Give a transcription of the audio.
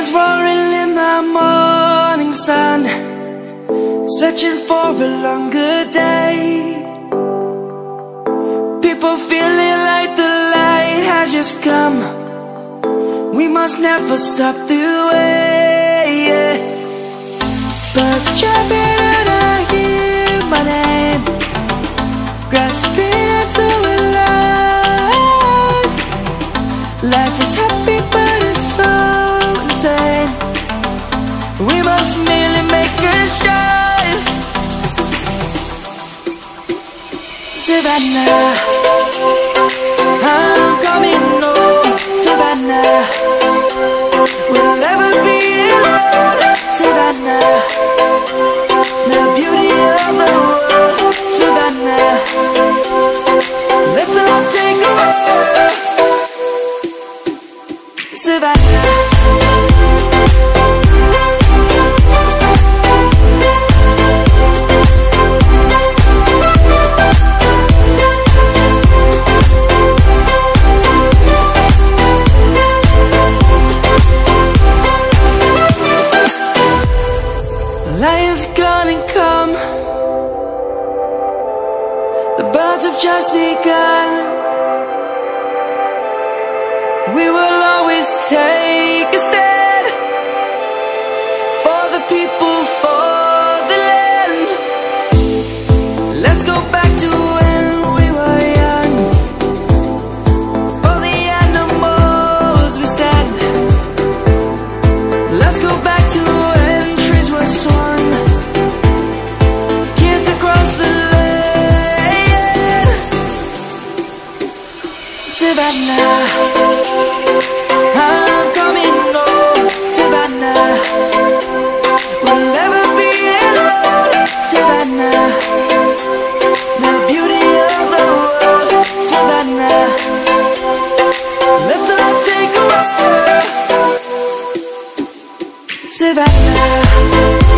Lions roaring in the morning sun, searching for a longer day. People feeling like the light has just come. We must never stop the way. Birds chirping and I hear my name, grasping into a life. Life is happy but it's so insane. We must merely make a start. Savannah, I'm coming home. Savannah, we'll never be alone. Savannah, the beauty of the world. Savannah, let's all take a walk. Savannah, lion's gonna come. The birds have just begun. We will always take a stand for the people, for the land. Let's go back to when we were young. For the animals we stand. Let's go back to when trees were swung, kids across the land. Savannah, I'm coming home. Savannah, we'll never be alone. Savannah, the beauty of the world. Savannah, let's all take a walk. Savannah.